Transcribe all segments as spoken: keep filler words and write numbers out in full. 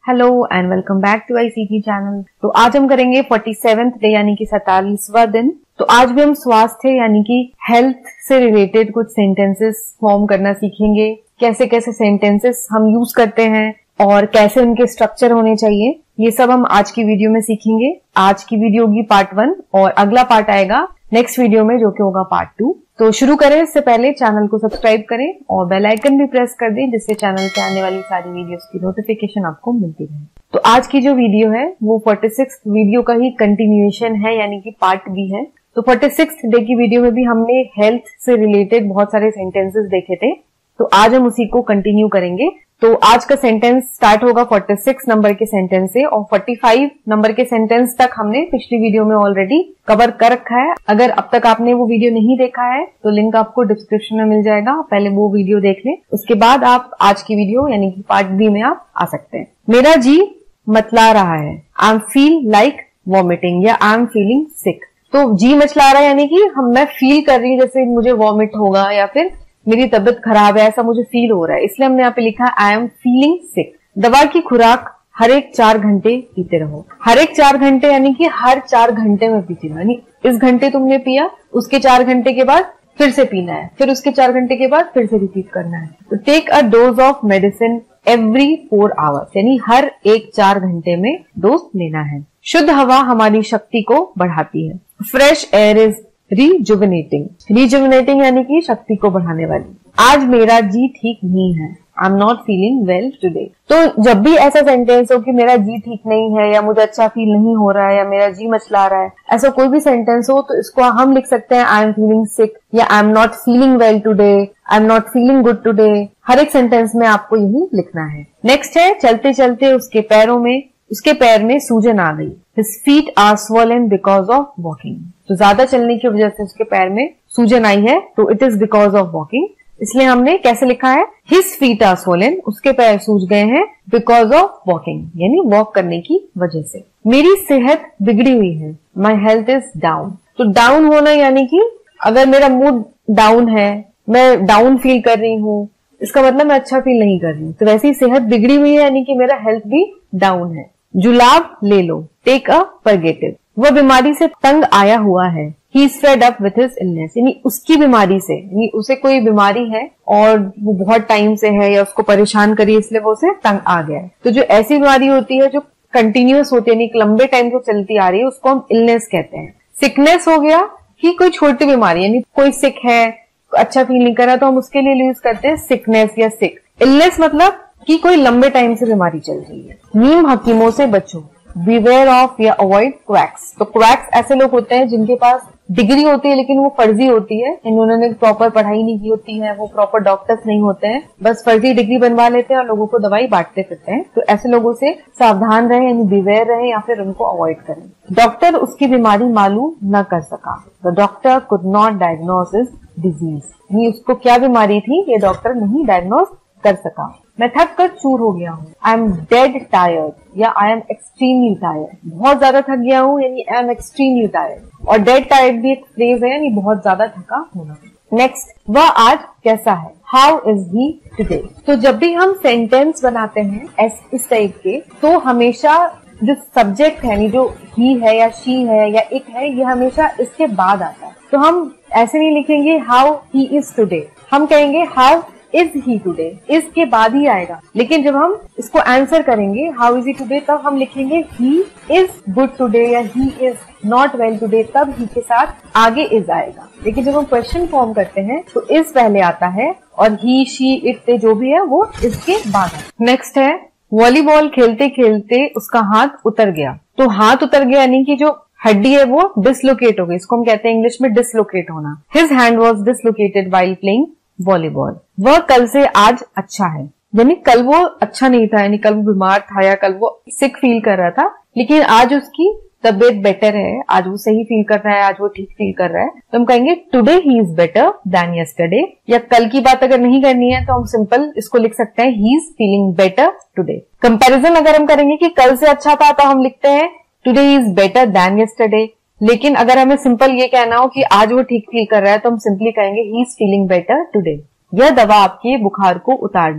Hello and welcome back to ICT channel. तो आज हम करेंगे सैंतालीसवें डे यानी कि सैंतालीसवां दिन। तो आज भी हम स्वास्थ्य यानी कि हेल्थ से रिलेटेड कुछ सेंटेंसेस फॉर्म करना सीखेंगे। कैसे कैसे सेंटेंसेस हम यूज करते हैं और कैसे उनके स्ट्रक्चर होने चाहिए, ये सब हम आज की वीडियो में सीखेंगे। आज की वीडियो होगी पार्ट वन और अगला पार्ट आएगा नेक्स्ट वीडियो में जो कि होगा पार्ट टू। तो शुरू करें इससे पहले चैनल को सब्सक्राइब करें और बेल आइकन भी प्रेस कर दें जिससे चैनल पे आने वाली सारी वीडियोस की नोटिफिकेशन आपको मिलती रहे। तो आज की जो वीडियो है वो छियालीसवें वीडियो का ही कंटिन्यूएशन है यानी कि पार्ट बी है। तो छियालीसवें डे की वीडियो में भी हमने हेल्थ से रिलेटेड बहुत सारे सेंटेंसेस देखे थे, तो आज हम उसी को कंटिन्यू करेंगे। तो आज का सेंटेंस स्टार्ट होगा छियालीस नंबर के सेंटेंस से और पैंतालीस नंबर के सेंटेंस तक हमने पिछली वीडियो में ऑलरेडी कवर कर रखा है। अगर अब तक आपने वो वीडियो नहीं देखा है तो लिंक आपको डिस्क्रिप्शन में मिल जाएगा, पहले वो वीडियो देख लें, उसके बाद आप आज की वीडियो यानी कि पार्ट बी में आप आ सकते हैं। मेरा जी मतला रहा है, I am feel like vomiting या आई एम फीलिंग सिक। तो जी मचला रहा है यानी कि हम मैं फील कर रही हूँ जैसे मुझे वॉमिट होगा या फिर मेरी तबीयत खराब है, ऐसा मुझे फील हो रहा है, इसलिए हमने यहाँ पे लिखा आई एम फीलिंग सिक। दवा की खुराक हर एक चार घंटे पीते रहो। हर एक चार घंटे यानी कि हर चार घंटे में पीते रहो, यानी इस घंटे तुमने पिया, उसके चार घंटे के बाद फिर से पीना है, फिर उसके चार घंटे के बाद फिर से रिपीट करना है। तो take a dose of medicine every four hours, यानी हर एक चार घंटे में डोज लेना है। शुद्ध हवा हमारी शक्ति को बढ़ाती है। Fresh air is rejuvenating. Rejuvenating यानी कि शक्ति को बढ़ाने वाली। आज मेरा जी ठीक नहीं है, I am not feeling well today. तो जब भी ऐसा सेंटेंस हो कि मेरा जी ठीक नहीं है या मुझे अच्छा फील नहीं हो रहा है या मेरा जी मचला रहा है, ऐसा कोई भी सेंटेंस हो तो इसको हम लिख सकते हैं आई एम फीलिंग सिक या I am not feeling well today, I am not feeling good today. हर एक सेंटेंस में आपको यही लिखना है। नेक्स्ट है चलते चलते उसके पैरों में उसके पैर में सूजन आ गई। His feet are swollen because of walking। तो ज्यादा चलने की वजह से उसके पैर में सूजन आई है, तो it is because of walking. इसलिए हमने कैसे लिखा है, His feet are swollen, उसके पैर सूज गए हैं बिकॉज ऑफ वॉकिंग, यानी वॉक करने की वजह से। मेरी सेहत बिगड़ी हुई है, माई हेल्थ इज डाउन। तो डाउन होना यानी कि अगर मेरा मूड डाउन है, मैं डाउन फील कर रही हूँ, इसका मतलब मैं अच्छा फील नहीं कर रही हूँ। तो वैसे ही सेहत बिगड़ी हुई है यानी कि मेरा हेल्थ भी डाउन है। जुलाब ले लो, टेक अ परगेटिव। वह बीमारी से तंग आया हुआ है, he is fed up with his illness, यानी उसकी बीमारी से, यानी उसे कोई बीमारी है और वो बहुत टाइम से है या उसको परेशान करी इसलिए वो उसे तंग आ गया है। तो जो ऐसी बीमारी होती है जो कंटिन्यूअस होती है, यानी लंबे टाइम से चलती आ रही है, उसको हम इलनेस कहते हैं। सिकनेस हो गया कि कोई छोटी बीमारी, यानी कोई सिक है, अच्छा फील नहीं कर रहा, तो हम उसके लिए यूज करते हैं सिकनेस या सिक। इलनेस मतलब कि कोई लंबे टाइम से बीमारी चल रही है। नीम हकीमों से बचो, बिवेयर ऑफ या अवॉइड क्वैक्स। तो क्वैक्स ऐसे लोग होते हैं जिनके पास डिग्री होती है लेकिन वो फर्जी होती है, इन्होंने प्रॉपर पढ़ाई नहीं की होती है, वो प्रॉपर डॉक्टर्स नहीं होते हैं, बस फर्जी डिग्री बनवा लेते हैं और लोगों को दवाई बांटते फिरते हैं। तो ऐसे लोगों से सावधान रहे, यानी बिवेयर रहे या फिर उनको अवॉइड करें। डॉक्टर उसकी बीमारी मालूम न कर सका, the doctor could not diagnose his disease, यानी उसको क्या बीमारी थी ये डॉक्टर नहीं डायग्नोस कर सका। मैं थक कर चूर हो गया हूँ, आई एम डेड टायर्ड या आई एम एक्सट्रीमली टायर्ड। बहुत ज्यादा थक गया हूँ यानी आई एम एक्सट्रीमली टायर्ड। और डेड टायर्ड भी एक फ्रेज है, यानी बहुत ज्यादा थका होना। नेक्स्ट, वह आज कैसा है, हाउ इज ही टुडे। तो जब भी हम सेंटेंस बनाते हैं इस टाइप के, तो हमेशा जो सब्जेक्ट है, यानी जो ही है या शी है या इट है, ये हमेशा इसके बाद आता है। तो हम ऐसे नहीं लिखेंगे हाउ ही इज टुडे, हम कहेंगे हाउ इज ही टुडे, इसके बाद ही आएगा। लेकिन जब हम इसको आंसर करेंगे हाउ इज ही टुडे, तब हम लिखेंगे ही इज गुड टुडे या he is not well today, तब ही के साथ आगे इज आएगा। लेकिन जब हम क्वेश्चन फॉर्म करते हैं तो इज पहले आता है और ही शी इट जो भी है वो इसके बाद है। नेक्स्ट है वॉलीबॉल खेलते खेलते उसका हाथ उतर गया। तो हाथ उतर गया यानी कि जो हड्डी है वो डिसलोकेट हो गई, इसको हम कहते हैं इंग्लिश में डिसलोकेट होना। His hand was dislocated while playing volleyball. वह कल से आज अच्छा है, यानी कल वो अच्छा नहीं था, यानी कल वो बीमार था या कल वो सिक फील कर रहा था, लेकिन आज उसकी तबीयत बेटर है, आज वो सही फील कर रहा है, आज वो ठीक फील कर रहा है। तो हम कहेंगे today he is better than yesterday. या कल की बात अगर नहीं करनी है तो हम सिंपल इसको लिख सकते हैं he is feeling better today. Comparison अगर हम करेंगे कि कल से अच्छा था तो हम लिखते हैं today he is better than yesterday. लेकिन अगर हमें सिंपल ये कहना हो कि आज वो ठीक फील कर रहा है तो हम सिंपली कहेंगे he is feeling better today. यह दवा आपके बुखार को उतार देगी।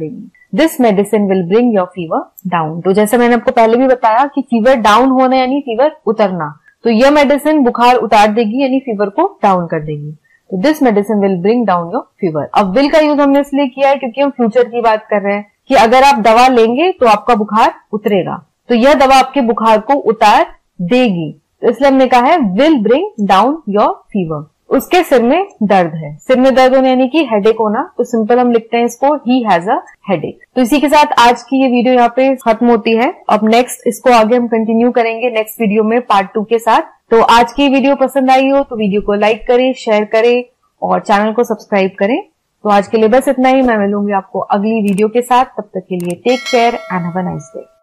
This medicine will bring your fever down. तो जैसे मैंने आपको पहले भी बताया कि फीवर डाउन होना यानी फीवर उतरना, तो यह मेडिसिन बुखार उतार देगी यानी फीवर को डाउन कर देगी। तो this medicine will bring down your fever. अब विल का यूज हमने इसलिए किया है क्योंकि हम फ्यूचर की बात कर रहे हैं कि अगर आप दवा लेंगे तो आपका बुखार उतरेगा, तो यह दवा आपके बुखार को उतार देगी, तो इसलिए हमने कहा है will bring down your fever. उसके सिर में दर्द है, सिर में दर्द होने यानी कि हेडेक होना, तो सिंपल हम लिखते हैं इसको ही हैज अ हेडेक। तो इसी के साथ आज की ये वीडियो यहाँ पे खत्म होती है। अब नेक्स्ट इसको आगे हम कंटिन्यू करेंगे नेक्स्ट वीडियो में पार्ट टू के साथ। तो आज की वीडियो पसंद आई हो तो वीडियो को लाइक करें, शेयर करें और चैनल को सब्सक्राइब करें। तो आज के लिए बस इतना ही, मैं मिलूंगी आपको अगली वीडियो के साथ। तब तक के लिए take care and have a nice day.